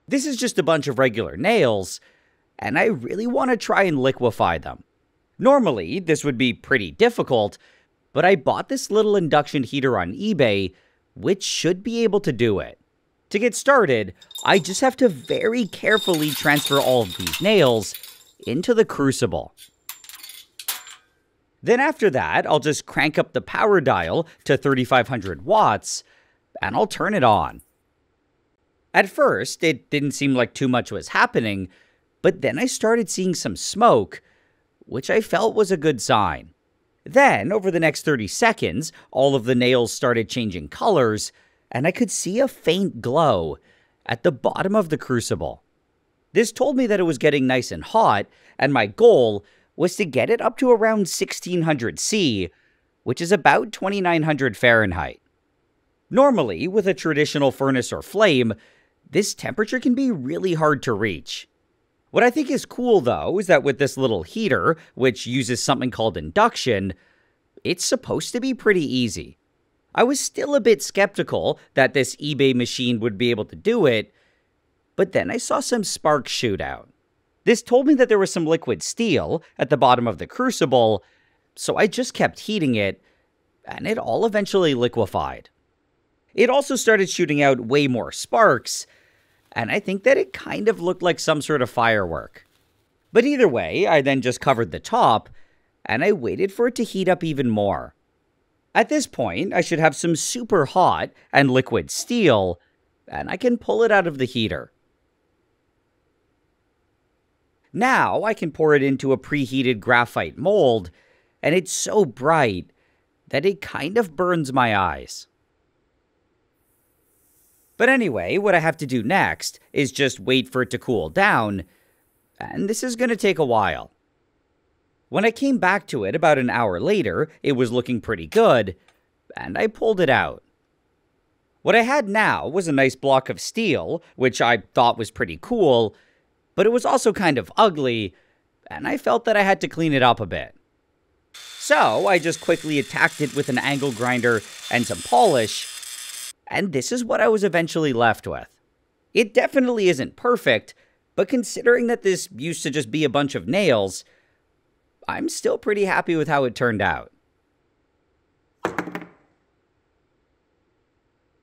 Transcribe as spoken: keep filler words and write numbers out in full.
This is just a bunch of regular nails, and I really want to try and liquefy them. Normally, this would be pretty difficult, but I bought this little induction heater on eBay, which should be able to do it. To get started, I just have to very carefully transfer all of these nails into the crucible. Then after that, I'll just crank up the power dial to thirty-five hundred watts, and I'll turn it on. At first, it didn't seem like too much was happening, but then I started seeing some smoke, which I felt was a good sign. Then, over the next thirty seconds, all of the nails started changing colors, and I could see a faint glow at the bottom of the crucible. This told me that it was getting nice and hot, and my goal was to get it up to around sixteen hundred C, which is about twenty-nine hundred Fahrenheit. Normally, with a traditional furnace or flame, this temperature can be really hard to reach. What I think is cool, though, is that with this little heater, which uses something called induction, it's supposed to be pretty easy. I was still a bit skeptical that this eBay machine would be able to do it, but then I saw some sparks shoot out. This told me that there was some liquid steel at the bottom of the crucible, so I just kept heating it, and it all eventually liquefied. It also started shooting out way more sparks, and I think that it kind of looked like some sort of firework. But either way, I then just covered the top, and I waited for it to heat up even more. At this point, I should have some super hot and liquid steel, and I can pull it out of the heater. Now I can pour it into a preheated graphite mold, and it's so bright that it kind of burns my eyes. But anyway, what I have to do next is just wait for it to cool down, and this is going to take a while. When I came back to it about an hour later, it was looking pretty good, and I pulled it out. What I had now was a nice block of steel, which I thought was pretty cool, but it was also kind of ugly, and I felt that I had to clean it up a bit. So I just quickly attacked it with an angle grinder and some polish, and this is what I was eventually left with. It definitely isn't perfect, but considering that this used to just be a bunch of nails, I'm still pretty happy with how it turned out.